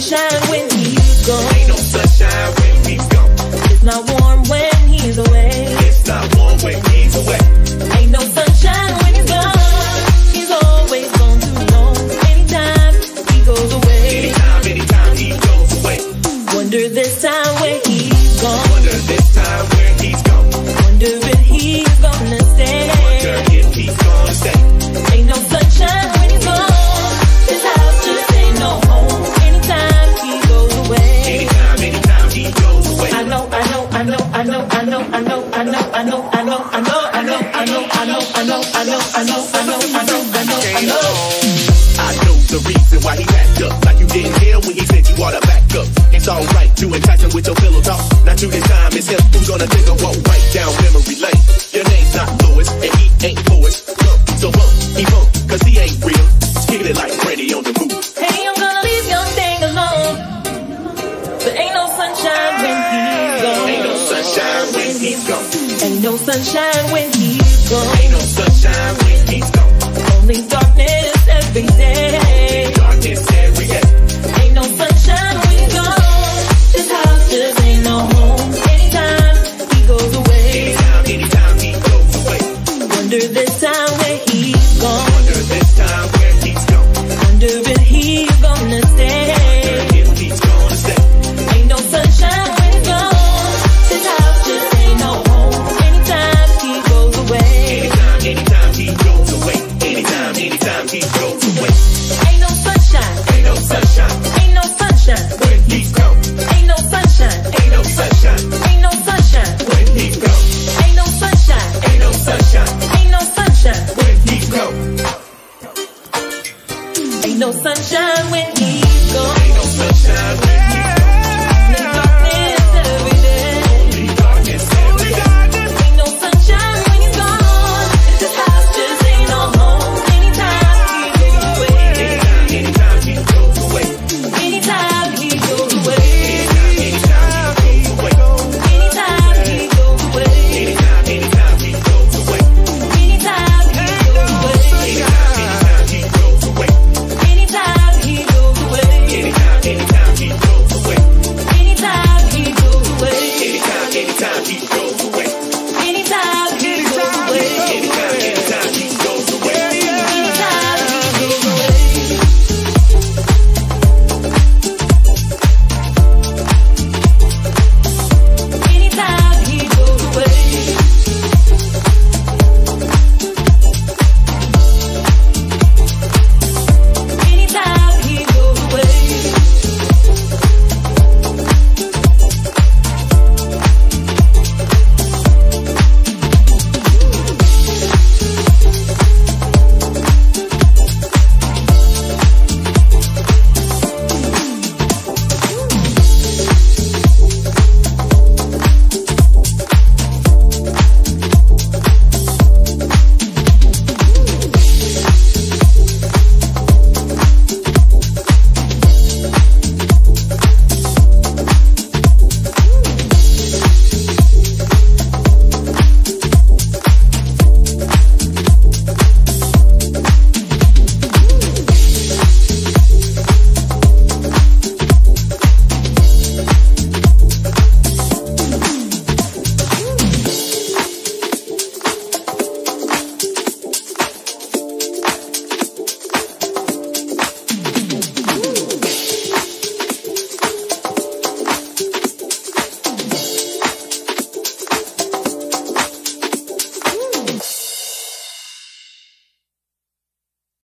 sunshine when he's gone. Ain't no sunshine when he's gone. It's not warm when he's away. It's not warm when he's away. Ain't no sunshine when he's gone. He's always gone too long. Anytime he goes away. Anytime he goes away. Wonder this time where he's gone. Wonder this time where he's gone. Wonder if he's gonna stay. Wonder if he's gonna stay. Ain't no sunshine when he's gone. His house just ain't no home. Anytime he goes away. Anytime he goes away. I know. I know the reason why he backed up. Like you didn't hear when he said you ought to back up. It's alright to entice him with your pillow talk. Not you this time, it's him who's gonna take a walk right down memory lane. Your name's not Louis, and he ain't Louis. So he bump, cause he ain't real. Kicking it like Freddy on the move. Hey, I'm gonna leave your thing alone. But ain't no sunshine when he's gone. Ain't no sunshine when he's gone. Ain't no sunshine when he's gone. Ain't no sunshine when he's gone. Only darkness every day. Only darkness every day. Ain't no sunshine when he's gone. This house just ain't no home. Anytime he goes away. Anytime he goes away. Wonder this time where he's gone. Wonder this time where he's gone. Wonder if he's gonna stay. Wonder if he's gonna stay. Ain't no sunshine when he's gone. This house just ain't no home. Anytime he goes away. Anytime he goes away. Anytime he goes away. Ain't no sunshine. Ain't no sunshine. Ain't no sunshine When he's gone. Ain't no sunshine. Ain't no sunshine. Ain't no sunshine When he's gone. Ain't no sunshine. Ain't no sunshine. Ain't no sunshine When he's gone. Ain't no sunshine when he's gone. Ain't no sunshine when he's gone.